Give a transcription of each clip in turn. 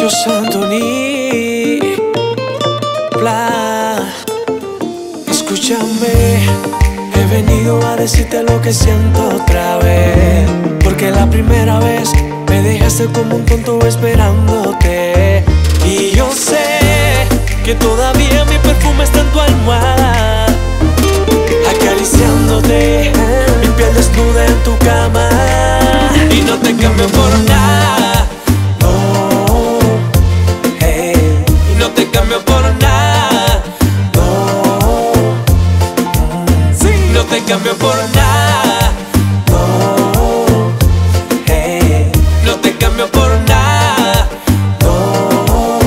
Marcos Anthony Bla. Escúchame, he venido a decirte lo que siento otra vez, porque la primera vez me dejaste como un tonto esperándote. Y yo sé que todavía mi perfume está en tu almohada, acariciándote, mi piel desnuda en tu cama. Y no te cambio por nada, no, hey. Y no te cambio por nada, no, sí. No te cambio por nada, no, hey. No te cambio por nada, no.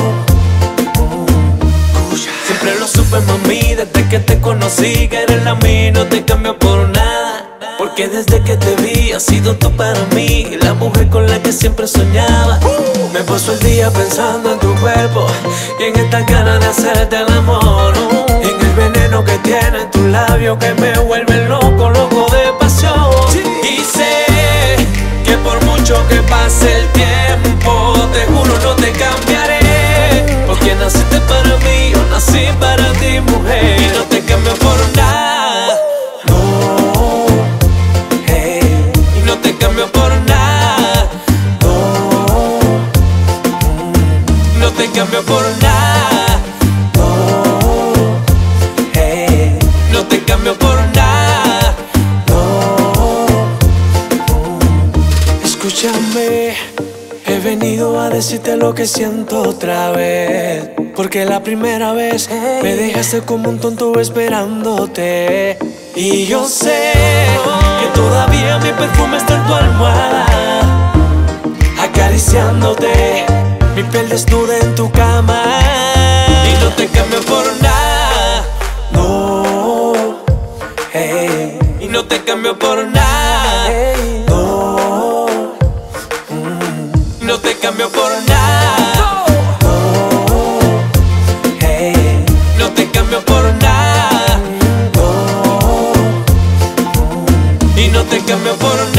Siempre lo supe, mami, desde que te conocí, que eres la mía, no te cambio por nada. Porque desde que te vi has sido tú para mí, la mujer con la que siempre soñaba. Me paso el día pensando en tu cuerpo y en esta ganas de hacerte el amor, en el veneno que tiene tu labio que me vuelve loco, loco de pasión. Y sé que por mucho que pase el tiempo, te juro no te cambiaré, porque naciste para mí, yo nací para ti, mujer. Y no te cambio por nada, no, hey. Y no te cambio por nada, no, no te cambio por nada, no, hey. No te cambio por nada, no. Escúchame, he venido a decirte lo que siento otra vez, porque la primera vez me dejaste como un tonto esperándote. Y yo sé que todavía mi perfume está en tu almohada, acariciándote, mi piel desnuda en tu cama. Y no te cambio por nada, no, hey. Y no te cambio por nada, no, no te cambio por nada, no, hey. No te cambio por nada, no, y no te cambio por nada.